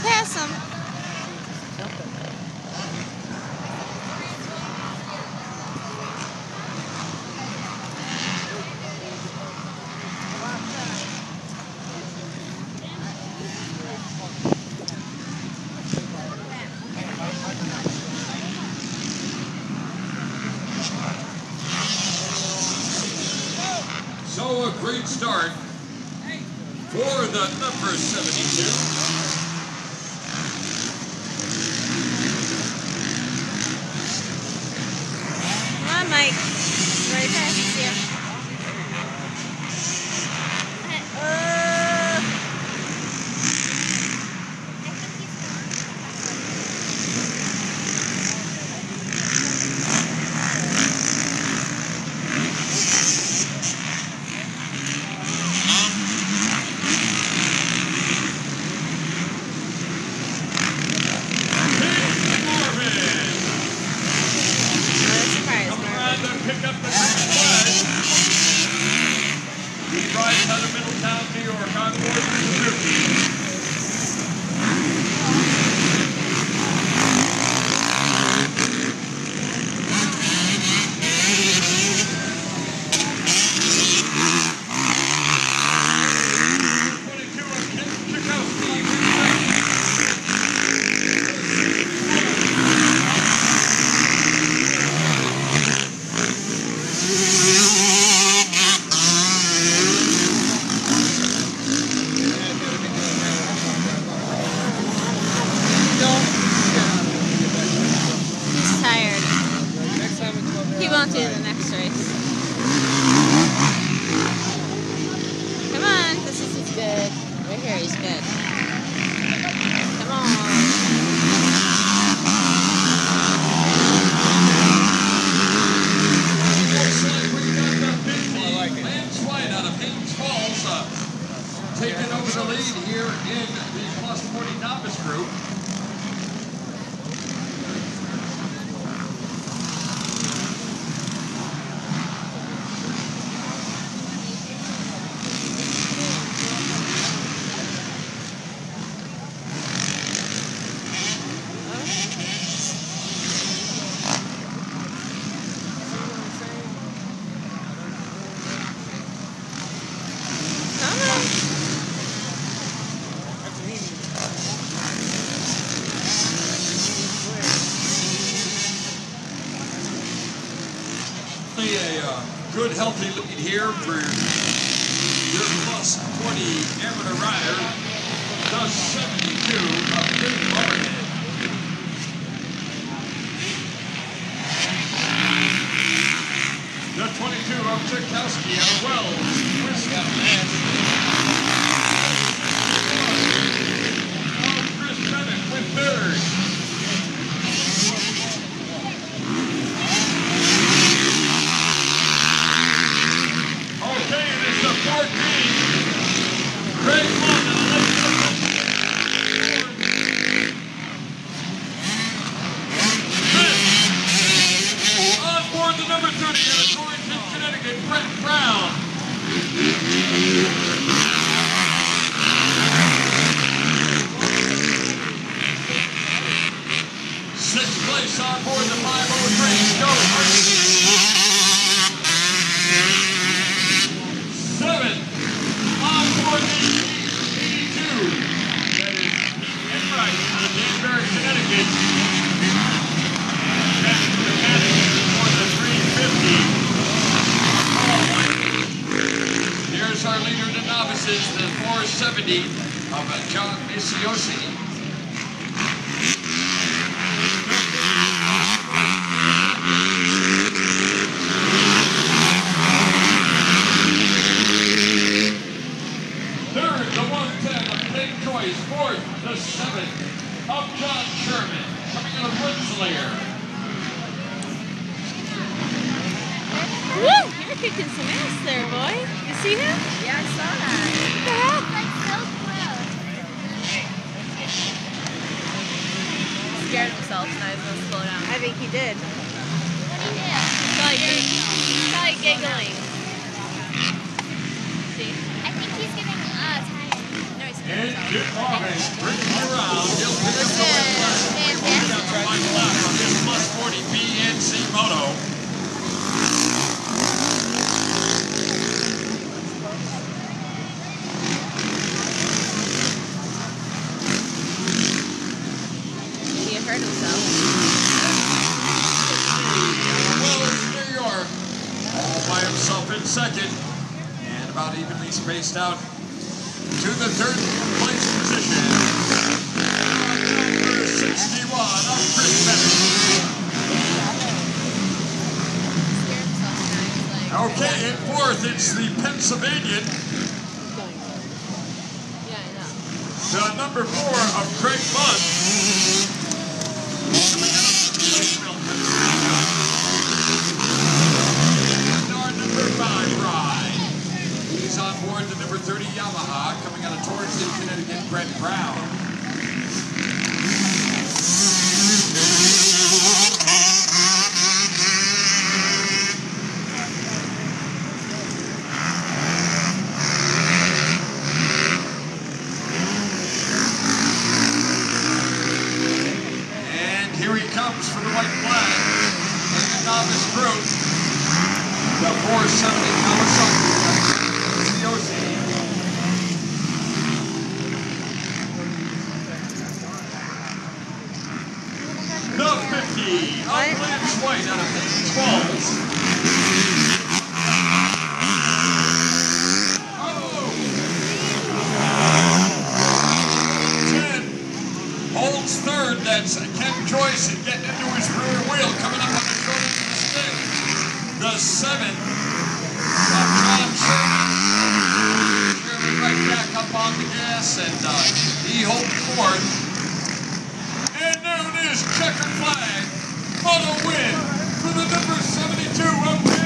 pass him. So a great start for the number 72. Come on, Mike. Right past you. Pick up the green flag. He rides out of Middletown, New York on board the He won't do the next race. Come on, this is good. Right here, he's good. Come on. Lance White out of Haynes Falls, taking over the lead here in the Plus 40 novice group. A good healthy lead here for your Plus 20 amateur rider, the 72 of Big Martin. The 22 of Tchaikovsky and Wells, Wisconsin. Chris Bennett with third. Greg London, on board the number 30 out of Torrington, Connecticut, Brett Brown. Sixth place on board the 503 Go. Connecticut. That's the mechanic for the 350. Here's our leader in the novices, the 470 of John Misiosi. Third, the 110 of Big Choice. Fourth, the 7 of John Sherman, coming out of Rensselaer. Woo! You're kicking some ass there, boy. You see him? Yeah, I saw that. What the heck? Like so close. He scared himself and I was going to slow down. I think he did. What did he do? Probably giggling. See? I think he's getting tired. No, he's And Jim Marvin brings it around. He'll pick up the white flag. We'll get out the white lap on this plus 40 BNC Moto. He hurt himself. Wells, New York, all by himself in second, and about evenly spaced out to the third place position. Number 61 of Chris Bennett. Scared himself tonight. He's like, Okay, in fourth, it's the Pennsylvanian, yeah, I know. the number 4 of Craig Budd. And our number 5 ride. He's on board the number 30 Yamaha, coming out of Torrington, Connecticut, Brett Brown. And here he comes for the white flag in the novice group. The 470 Kawasaki COC. The 50 of Lance White out of Peyton Falls. Oh! 10 holds third. That's Ken Joyce getting into his rear wheel, coming up on the shoulders of the stick. The 7 of John Sherman. Sherman right back up on the gas, and he holds fourth. And there it is, checkered flag, moto win for the number 72 of